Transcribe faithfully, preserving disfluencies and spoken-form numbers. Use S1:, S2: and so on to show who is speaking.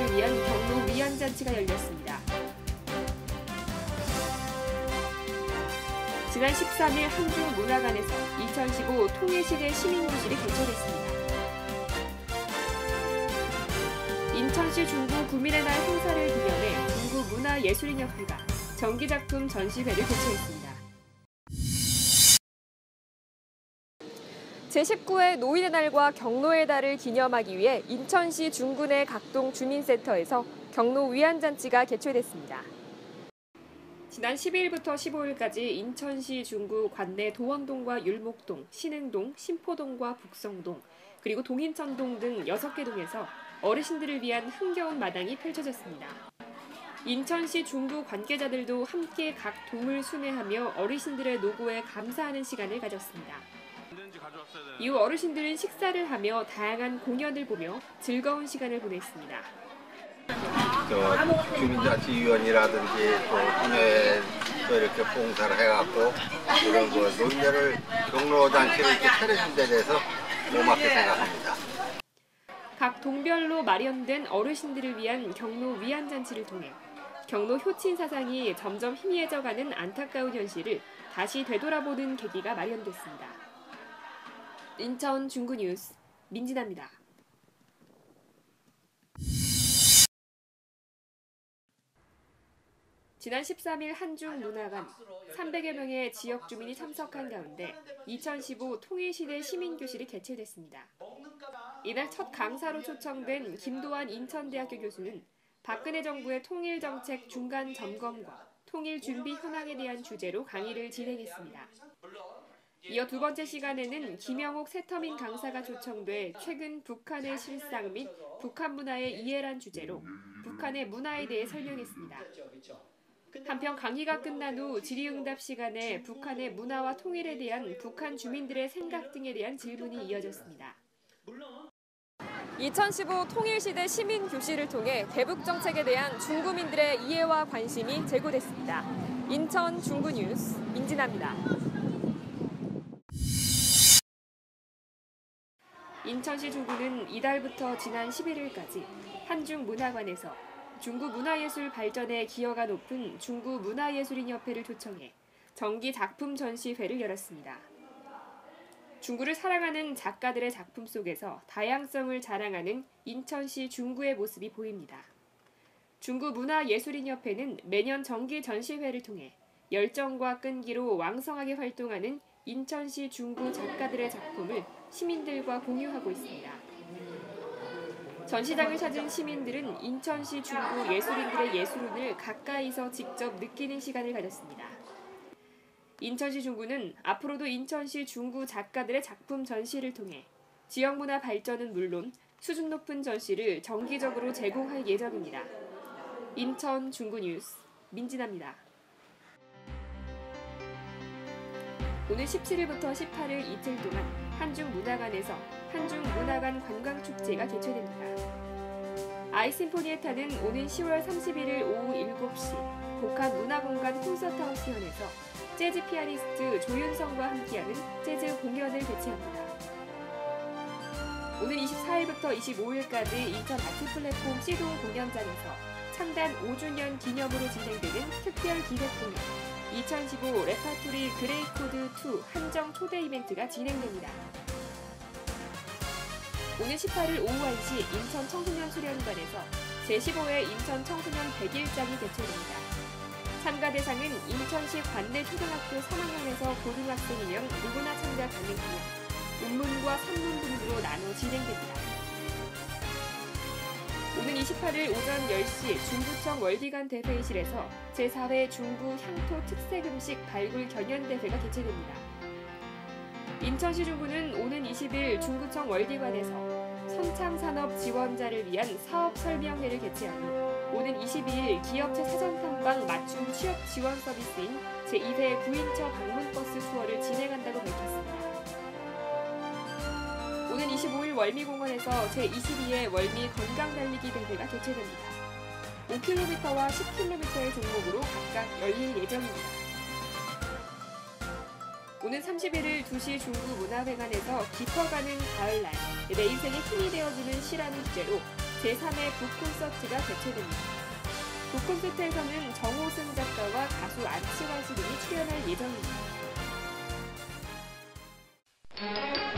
S1: 예술인들을 위한 경로 위안잔치가 열렸습니다. 지난 십삼 일 한중문화관에서 이천십오 통일시대 시민교실이 개최됐습니다. 인천시 중구 구민의 날 행사를 기념해 중구문화예술인협회가 정기작품 전시회를 개최했습니다. 제십구 회 노인의 날과 경로의 달을 기념하기 위해 인천시 중구 내 각동 주민센터에서 경로 위안잔치가 개최됐습니다. 지난 십이 일부터 십오 일까지 인천시 중구 관내 도원동과 율목동, 신흥동, 신포동과 북성동, 그리고 동인천동 등 여섯 개 동에서 어르신들을 위한 흥겨운 마당이 펼쳐졌습니다. 인천시 중구 관계자들도 함께 각 동을 순회하며 어르신들의 노고에 감사하는 시간을 가졌습니다. 이후 어르신들은 식사를 하며 다양한 공연을 보며 즐거운 시간을 보냈습니다.
S2: 저 주민자치위원이라든지 또 동네에 또 이렇게 봉사를 해갖고 이런 거 노인네를 경로잔치를 이렇게 차려준 데 대해서 고맙게 생각합니다.
S1: 각 동별로 마련된 어르신들을 위한 경로 위안잔치를 통해 경로 효친 사상이 점점 희미해져가는 안타까운 현실을 다시 되돌아보는 계기가 마련됐습니다. 인천 중구 뉴스 민진아입니다. 지난 십삼 일 한중문화관 삼백여 명의 지역 주민이 참석한 가운데 이천십오 통일시대 시민교실이 개최됐습니다. 이날 첫 강사로 초청된 김도환 인천대학교 교수는 박근혜 정부의 통일정책 중간 점검과 통일준비 현황에 대한 주제로 강의를 진행했습니다. 이어 두 번째 시간에는 김영옥 새터민 강사가 초청돼 최근 북한의 실상 및 북한 문화의 이해란 주제로 북한의 문화에 대해 설명했습니다. 한편 강의가 끝난 후 질의응답 시간에 북한의 문화와 통일에 대한 북한 주민들의 생각 등에 대한 질문이 이어졌습니다. 이천십오 통일시대 시민교실을 통해 대북 정책에 대한 중구민들의 이해와 관심이 제고됐습니다. 인천 중구 뉴스 민진아입니다. 인천시 중구는 이달부터 지난 십일 일까지 한중문화관에서 중구 문화예술 발전에 기여가 높은 중구 문화예술인협회를 초청해 정기 작품 전시회를 열었습니다. 중구를 사랑하는 작가들의 작품 속에서 다양성을 자랑하는 인천시 중구의 모습이 보입니다. 중구 문화예술인협회는 매년 정기 전시회를 통해 열정과 끈기로 왕성하게 활동하는 인천시 중구 작가들의 작품을 시민들과 공유하고 있습니다. 전시장을 찾은 시민들은 인천시 중구 예술인들의 예술운을 가까이서 직접 느끼는 시간을 가졌습니다. 인천시 중구는 앞으로도 인천시 중구 작가들의 작품 전시를 통해 지역문화 발전은 물론 수준 높은 전시를 정기적으로 제공할 예정입니다. 인천 중구 뉴스 민진아입니다. 오늘 십칠 일부터 십팔 일 이틀 동안 한중문화관에서 한중문화관 관광축제가 개최됩니다. 아이심포니에타는 오는 시월 삼십일 일 오후 일곱 시 복합문화공간 콘서트하우스현에서 재즈 피아니스트 조윤성과 함께하는 재즈 공연을 개최합니다. 오는 이십사 일부터 이십오 일까지 인천 아트플랫폼 C동 공연장에서 창단 오 주년 기념으로 진행되는 특별 기획 공연 이천십오 레파토리 그레이코드 투 한정 초대 이벤트가 진행됩니다. 오늘 십팔 일 오후 한 시 인천 청소년 수련관에서 제십오 회 인천 청소년 백 일장이 개최됩니다. 참가 대상은 인천시 관내 초등학교 삼 학년에서 고등학생이면 누구나 참가 가능하며 운문과 산문 등으로 나눠 진행됩니다. 오는 이십팔 일 오전 열 시 중구청 월기관 대회의실에서 제사 회 중구 향토 특색 음식 발굴 견연대회가 개최됩니다. 인천시 중구는 오는 이십 일 중구청 월기관에서 선창산업 지원자를 위한 사업 설명회를 개최하고 오는 이십이 일 기업체 사전탐방 맞춤 취업 지원 서비스인 제이 회 구인처 방문버스 투어를 진행한다고 밝혔습니다. 오는 이십오 일 월미공원에서 제이십이 회 월미 건강달리기 대회가 개최됩니다. 오 킬로미터와 십 킬로미터의 종목으로 각각 열릴 예정입니다. 오는 삼십일 일 두 시 중구 문화회관에서 깊어가는 가을날, 내 인생에 힘이 되어주는 시라는 주제로 제삼 회 북콘서트가 개최됩니다. 북콘서트에서는 정호승 작가와 가수 안치환 씨 등이 출연할 예정입니다.